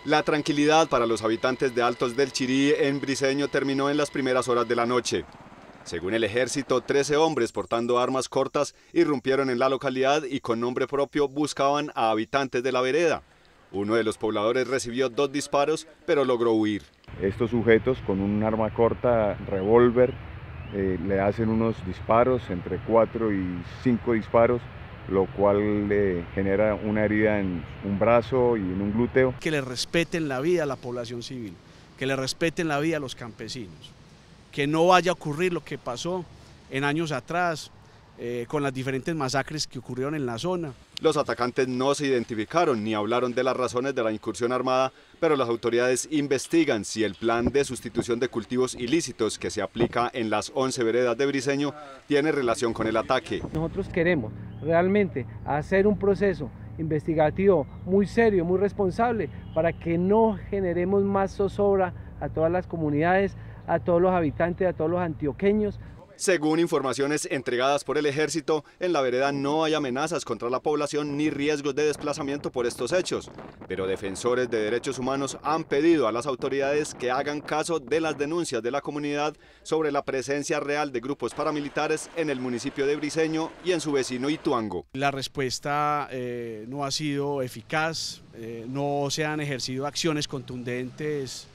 La tranquilidad para los habitantes de Altos del Chirí en Briceño terminó en las primeras horas de la noche. Según el ejército, 13 hombres portando armas cortas irrumpieron en la localidad y con nombre propio buscaban a habitantes de la vereda. Uno de los pobladores recibió 2 disparos, pero logró huir. Estos sujetos con un arma corta, revólver, le hacen unos disparos, entre 4 y 5 disparos, lo cual le genera una herida en un brazo y en un glúteo. Que le respeten la vida a la población civil, que le respeten la vida a los campesinos, que no vaya a ocurrir lo que pasó en años atrás con las diferentes masacres que ocurrieron en la zona. Los atacantes no se identificaron ni hablaron de las razones de la incursión armada, pero las autoridades investigan si el plan de sustitución de cultivos ilícitos que se aplica en las 11 veredas de Briceño tiene relación con el ataque. Nosotros queremos realmente hacer un proceso investigativo muy serio, muy responsable, para que no generemos más zozobra a todas las comunidades, a todos los habitantes, a todos los antioqueños. Según informaciones entregadas por el ejército, en la vereda no hay amenazas contra la población ni riesgos de desplazamiento por estos hechos, pero defensores de derechos humanos han pedido a las autoridades que hagan caso de las denuncias de la comunidad sobre la presencia real de grupos paramilitares en el municipio de Briceño y en su vecino Ituango. La respuesta no ha sido eficaz, no se han ejercido acciones contundentes,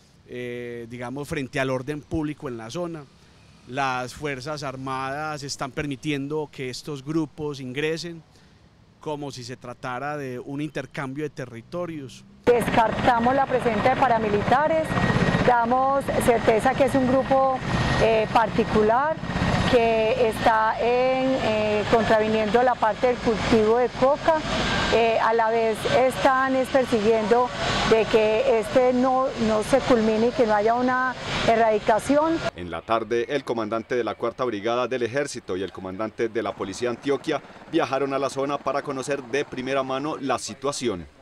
digamos, frente al orden público en la zona. Las Fuerzas Armadas están permitiendo que estos grupos ingresen como si se tratara de un intercambio de territorios. Descartamos la presencia de paramilitares, damos certeza que es un grupo particular que está contraviniendo la parte del cultivo de coca, a la vez están persiguiendo de que no se culmine y que no haya una erradicación. En la tarde, el comandante de la 4ª Brigada del Ejército y el comandante de la Policía Antioquia viajaron a la zona para conocer de primera mano la situación.